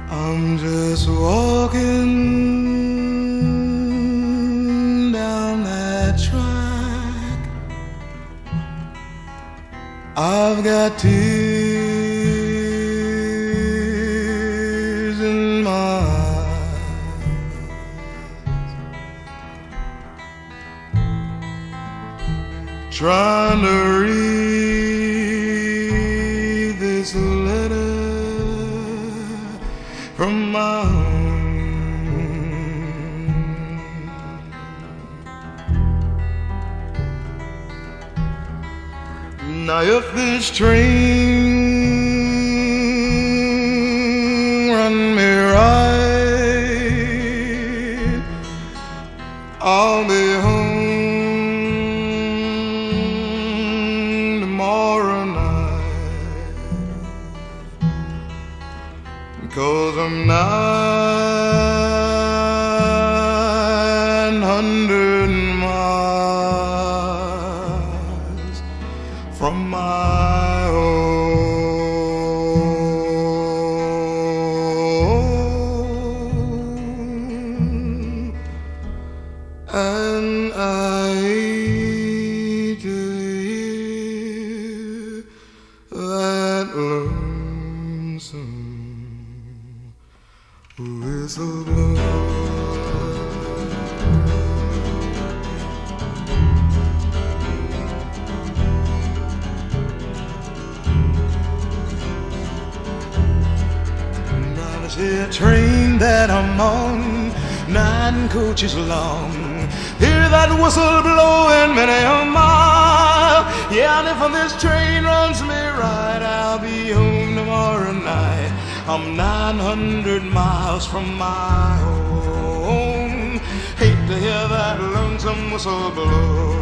I'm just walking down that track. I've got tears in my eyes, trying to read this letter from my home. Now if this train run me right, I'll be home tomorrow night, 'cause I'm 900 miles from my home, and I hate to hear that lonesome whistle blow. The train that I'm on, 9 coaches long. Hear that whistle blowing many a mile. Yeah, and if this train runs me right, I'll be home tomorrow night. I'm 900 miles from my home. Hate to hear that lonesome whistle blow.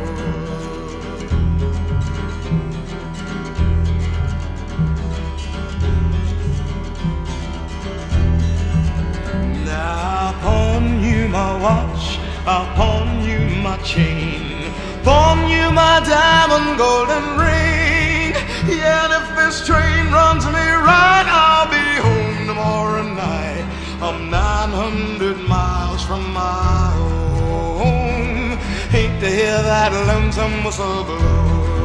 I'll pawn you my watch, I'll pawn you my chain, pawn you my diamond golden ring. Yeah, and if this train runs me right, I'll be home tomorrow night. I'm 900 miles from my home. Hate to hear that lonesome whistle blow.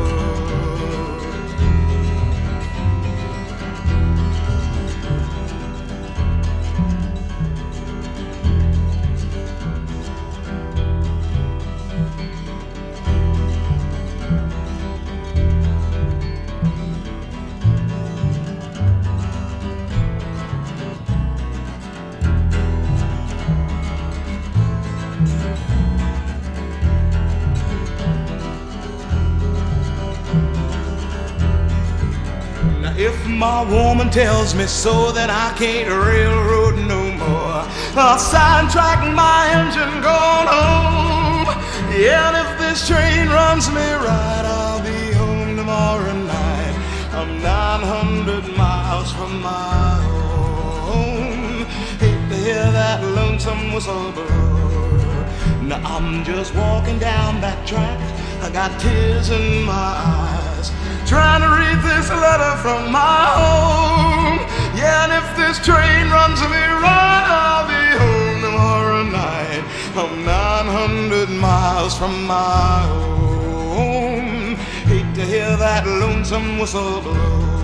If my woman tells me so, then I can't railroad no more. I'll sidetrack my engine going home. Yeah, and if this train runs me right, I'll be home tomorrow night. I'm 900 miles from my home. Hate to hear that lonesome whistle blow. Now I'm just walking down that track, I got tears in my eyes, trying to read this letter from my home. Yeah, and if this train runs me right, I'll be home tomorrow night. I'm 900 miles from my home. Hate to hear that lonesome whistle blow.